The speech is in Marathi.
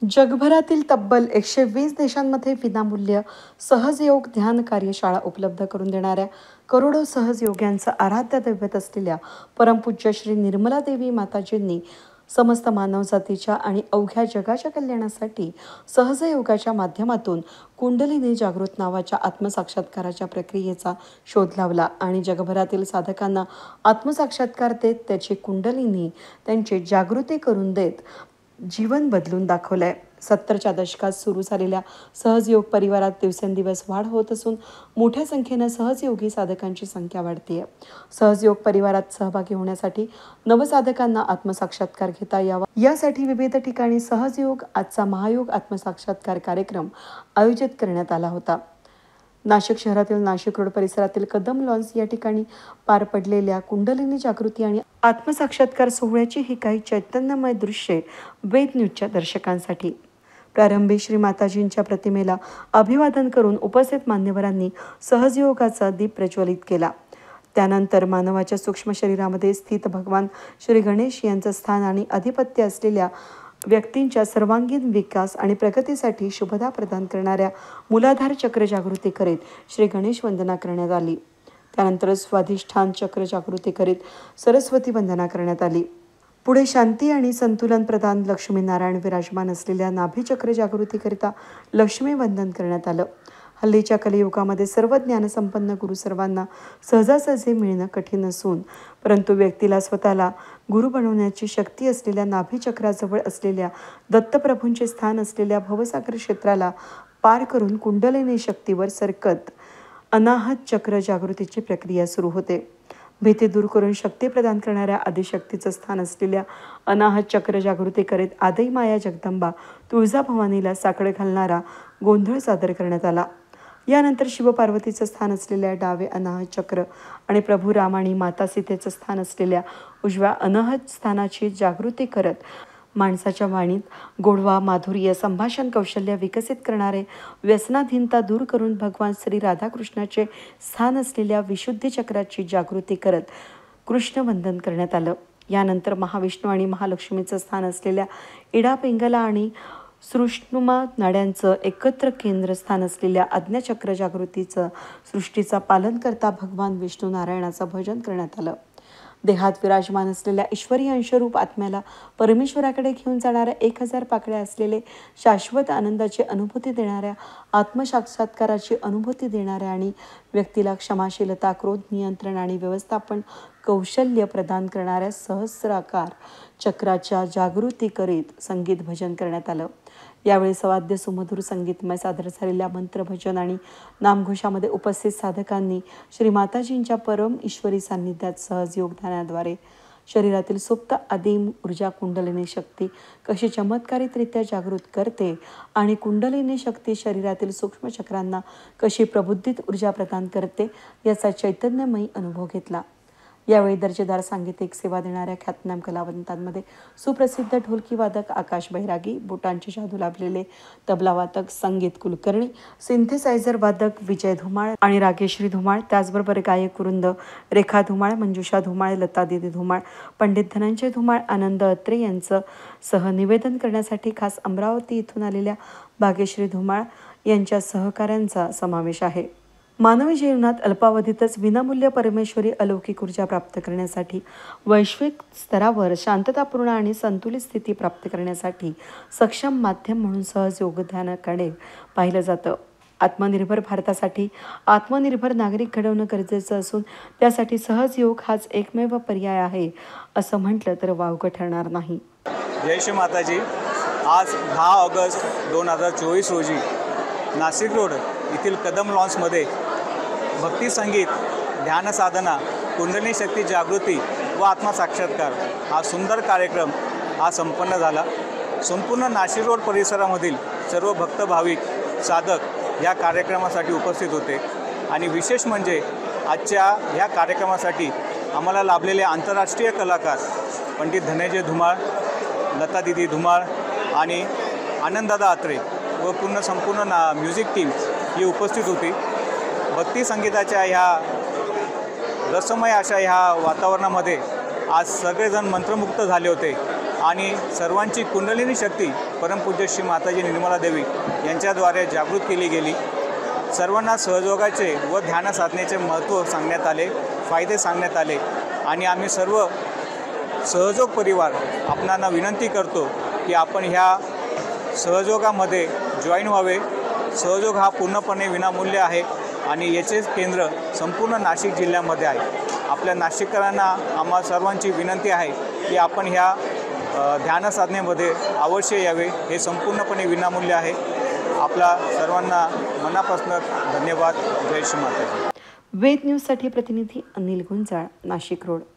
जगभरातील तब्बल 120 देशांमध्ये विनामूल्य सहजयोग ध्यान कार्यशाळा उपलब्ध करून देणाऱ्या करोडो सहजयोग्यांचं आराध्य दैवत असलेल्या परमपूज्य श्री निर्मला देवी माताजींनी समस्त मानवजातीच्या आणि अवघ्या जगाच्या कल्याणासाठी सहजयोगाच्या माध्यमातून कुंडलिनी जागृत नावाच्या आत्मसाक्षात्काराच्या प्रक्रियेचा शोध लावला आणि जगभरातील साधकांना आत्मसाक्षात्कार देत त्याची कुंडलिनी त्यांची जागृती करून देत जीवन बदलून दाखवलंय। 70च्या दशकात सुरू झालेल्या सहजयोग परिवारात दिवसेंदिवस वाढ होत असून मोठ्या संख्येने सहजयोगी साधकांची संख्या वाढतेय। सहजयोग परिवारात सहभागी होण्यासाठी नवसाधकांना आत्मसाक्षात्कार घेता यावा यासाठी विविध ठिकाणी सहजयोग आजचा महायोग आत्मसाक्षात्कार कार्यक्रम आयोजित करण्यात आला होता। नाशिक शहरातील नाशिक रोड परिसरातील कदम लॉन्स या ठिकाणी पार पडलेल्या कुंडलिनी जागृती आणि आत्मसाक्षात्कार सोहळ्याची ही काही चैतन्यमय दृश्ये वेद न्यूजच्या दर्शकांसाठी। प्रारंभी श्री माताजींच्या प्रतिमेला अभिवादन करून उपस्थित मान्यवरांनी सहजयोगाचा दीप प्रज्वलित केला। त्यानंतर मानवाच्या सूक्ष्म शरीरामध्ये स्थित भगवान श्री गणेश यांचं स्थान आणि अधिपत्य असलेल्या व्यक्तींच्या सर्वांगीण विकास आणि प्रगतीसाठी शुभदा प्रदान करणाऱ्या मूलाधार चक्र जागृती करीत श्री गणेश वंदना करण्यात आली। त्यानंतर स्वाधिष्ठान चक्र जागृती करीत सरस्वती वंदना करण्यात आली। पुढे शांती आणि संतुलन प्रदान लक्ष्मीनारायण विराजमान असलेल्या नाभी चक्र जागृतीकरिता लक्ष्मी वंदन करण्यात आलं। हल्लीच्या कलियुगामध्ये सर्व ज्ञानसंपन्न गुरु सर्वांना सहजासहजी मिळणं कठीण असून परंतु व्यक्तीला स्वतःला गुरु बनवण्याची शक्ती असलेल्या नाभी चक्राजवळ असलेल्या दत्तप्रभूंचे स्थान असलेल्या भवसागर क्षेत्राला पार करून कुंडलिनी शक्तीवर सरकत अनाहत चक्र जागृतीची प्रक्रिया सुरू होते। भीती दूर करून शक्ती प्रदान करणाऱ्या आदिशक्तीचं स्थान असलेल्या अनाहत चक्र जागृती करीत आदई माया जगदंबा तुळजाभवानीला साकडे घालणारा गोंधळ सादर करण्यात आला। यानंतर शिवपार्वतीचं स्थान असलेल्या डावे अनाहत चक्र आणि प्रभू राम आणि माता सीतेचं स्थान असलेल्या उजव्या अनाहत स्थानाची जागृती करत माणसाच्या वाणीत गोडवा माधुर्य संभाषण कौशल्य विकसित करणारे व्यसनाधीनता दूर करून भगवान श्री राधाकृष्णाचे स्थान असलेल्या विशुद्धी चक्राची जागृती करत कृष्ण वंदन करण्यात आलं। यानंतर महाविष्णू आणि महालक्ष्मीचं स्थान असलेल्या इडा पिंगला आणि सृष्णुमा नाड्यांचं एकत्र केंद्रस्थान असलेल्या आज्ञाचक्र जागृतीचं सृष्टीचा पालन करता भगवान विष्णू नारायणाचं भजन करण्यात आलं। देहात विराजमान असलेल्या ईश्वरी अंशरूप आत्म्याला परमेश्वराकडे घेऊन जाणाऱ्या 1000 पाकळ्या असलेले शाश्वत आनंदाची अनुभूती देणाऱ्या आत्मसाक्षात्काराची अनुभूती देणाऱ्या आणि व्यक्तीला क्षमाशीलता क्रोध नियंत्रण आणि व्यवस्थापन कौशल्य प्रदान करणाऱ्या सहस्राकार चक्राच्या जागृती करीत संगीत भजन करण्यात आलं। यावेळी सवाद्य सुमधुर संगीतमय सादर झालेल्या मंत्रभजन आणि नामघोषामध्ये उपस्थित साधकांनी श्री माताजींच्या परम ईश्वरी सान्निध्यात सहजयोग ध्यानाद्वारे शरीरातील सुप्त आदिम ऊर्जा कुंडलिनी शक्ती कशी चमत्कारितरित्या जागृत करते आणि कुंडलिनी शक्ती शरीरातील सूक्ष्म चक्रांना कशी प्रबुद्धित ऊर्जा प्रदान करते याचा चैतन्यमयी अनुभव घेतला। यावेळी दर्जेदार सांगीतिक सेवा देणाऱ्या ख्यातनाम कलावंतांमध्ये सुप्रसिद्ध ढोलकी वादक आकाश बैरागी, बोटांची जादू लाभलेले तबला वादक संगीत कुलकर्णी, सिंथेसायझर वादक विजय धुमाळ आणि रागेश्री धुमाळ, त्याचबरोबर गायक वृंद रेखा धुमाळ, मंजुषा धुमाळ, लता दिदी धुमाळ, पंडित धनंजय धुमाळ, आनंद अत्रे यांचं सह निवेदन करण्यासाठी खास अमरावती इथून आलेल्या भाग्यश्री धुमाळ यांच्या सहकाऱ्यांचा समावेश आहे। मानवी जीवनात अल्पावधीतच विनामूल्य परमेश्वरी अलौकिक ऊर्जा प्राप्त करण्यासाठी वैश्विक स्तरावर शांततापूर्ण आणि संतुलित स्थिती प्राप्त करण्यासाठी सक्षम माध्यम म्हणून सहजयोग ध्यानाकडे पाहिलं जातं। आत्मनिर्भर भारतासाठी आत्मनिर्भर नागरिक घडवणं गरजेचं असून त्यासाठी सहजयोग हाच एकमेव पर्याय आहे असं म्हटलं तर वावगं ठरणार नाही। जय श्री माताजी। आज 10 ऑगस्ट 2024 रोजी नाशिक रोड येथील कदम लॉन्समध्ये भक्ती संगीत ध्यान साधना कुंडलिनी शक्ती जागृती व आत्मसाक्षात्कार हा सुंदर कार्यक्रम संपन्न झाला। संपूर्ण नाशिक रोड परिसरामधील सर्व भक्त भाविक साधक या कार्यक्रमासाठी उपस्थित होते आणि विशेष म्हणजे आजच्या ह्या कार्यक्रमासाठी आम्हाला लाभलेले आंतरराष्ट्रीय कलाकार पंडित धनंजय धुमाळ, लता दिदी धुमाळ आणि आनंददादा अत्रे व संपूर्ण म्युझिक टीम ही उपस्थित होती। भक्ती संगीताच्या ह्या रसमय अशा ह्या वातावरणामध्ये आज सगळेजण मंत्रमुग्ध झाले होते आणि सर्वांची कुंडलिनी शक्ती परमपूज्य श्री माताजी निर्मला देवी यांच्याद्वारे जागृत केली गेली। सर्वांना सहयोगाचे व ध्यान साधनेचे महत्त्व सांगण्यात आले, फायदे सांगण्यात आले आणि आम्ही सर्व सहयोग परिवार आपणांना विनंती करतो की आपण ह्या सहयोगामध्ये जॉईन व्हावे। सहयोग हा पूर्णपणे विनामूल्य आहे आणि याचे केंद्र संपूर्ण नाशिक जिल्ह्यामध्ये आहे। आपल्या नाशिककरांना आम्हा सर्वांची विनंती आहे की आपण ह्या ध्यान साधनेमध्ये अवश्य यावे। हे संपूर्णपणे विनामूल्य आहे। आपला सर्वांना मनापासून धन्यवाद। जय श्री माताजी। वेद न्यूजसाठी प्रतिनिधी अनिल गुंजाळ, नाशिक रोड।